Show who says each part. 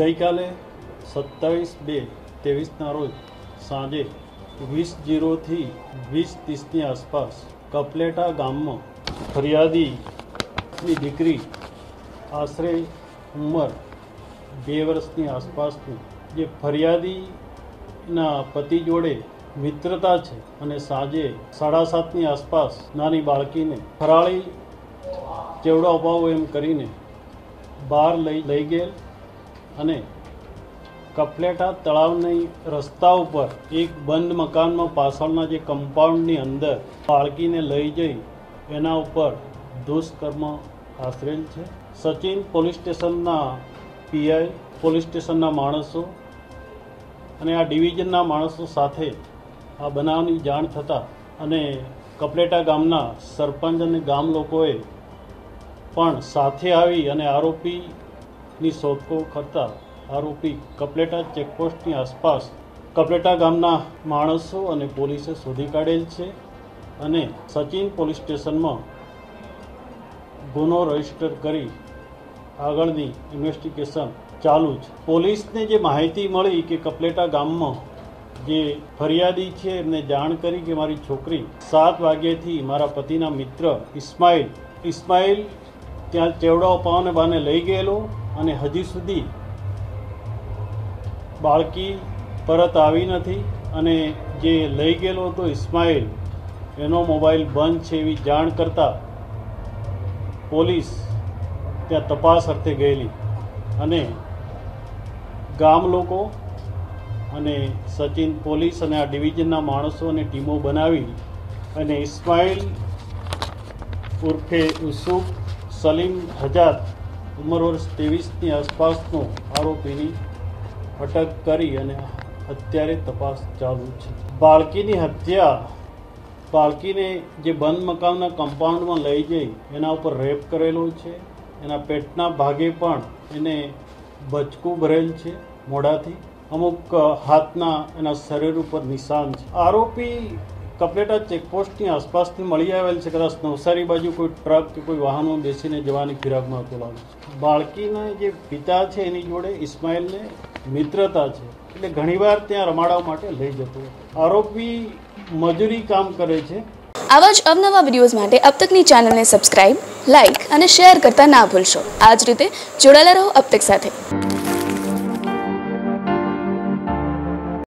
Speaker 1: गई काले 27/2/23 रोज सांजे 20:00 થી 20:30 आसपास कपलेटा गाम में फरियादी दीकरी आश्रे उमर 2 वर्षनी आसपासनी जे फरियादी पति जोड़े मित्रता है अने साँजे 7:30 आसपास नानी बाळकी ने फराड़ी चेवड़ो अपावो एम करीने बहार लई गेल अने कपलेटा तळावनी रस्ता पर एक बंद मकान में पाछळना जे कम्पाउंडनी अंदर बाळकी ने लई जई एना उपर दुष्कर्म आचरेल छे। सचिन पोलीस स्टेशनना पीआई पोलीस स्टेशनना माणसों अने आ डिविजनना माणसों साथे आ बनावनी जाण थता अने कपलेटा गामना सरपंच अने गाम लोकोए पण साथे आवी अने आरोपीनी शोधखोळ करता आरोपी कपलेटा चेकपोस्टनी आसपास कपलेटा गामना माणसों अने पोलीसे शोधी काढेल छे अने सचिन पोलीस स्टेशन में गुनो रजिस्टर करी आगळनी इन्वेस्टिगेशन चालू है। पोलीस ने जे माहिती मळी कि कपलेटा गाम में जे फरियादी है एमने जाण करी कि मारी छोकरी 7 वाग्याथी मारा पतिना मित्र इस्माइल त्या चेवड़ो अपावने बाने लई गयेलो अने हजी सुधी बाळकी परत आवी नथी अने जे लई गयेलो तो इस्माइल एनो मोबाइल बंद छे एवी जाण करता पोलीस त्या तपास अर्थे गयेली अने गाम लोको अने सचिन पोलीस अने आ डिविजनना माणसों अने टीमों बनावी अने इस्माइल उर्फे यूसुफ सलीम हजात उमर वर्ष 23 आसपासनो आरोपीनी अटक करी अने अत्यारे तपास चालू है। बाळकीनी हत्या बाळकीने जे बंद मकानना कम्पाउंड में लई जई एना उपर रेप करेलो छे। एना पेटना भागे पण एने बचकू भरेल छे मोढाथी अमुक हाथना एना शरीर पर निशान छे। आरोपी कपलेटा चेकपोस्टनी आसपासथी मळी आवेल छे। कदाच नवसारी बाजू कोई ट्रक के कोई वाहनों बेसीने जवानी फिराकमां हतो लागे छे। बाळकीना जे पिता छे एनी जोड़े इस्माइलने मित्रता छे એટલે ઘણીવાર ત્યાં રમાડવા માટે લઈ જતો હતો। આરોપી મજૂરી કામ કરે છે।
Speaker 2: આવા જ અવનવા વિડીયોઝ માટે अब तकની ચેનલને સબસ્ક્રાઇબ, લાઇક અને શેર કરતા ના ભૂલશો। આ જ રીતે જોડાયેલા રહો अब तक સાથે।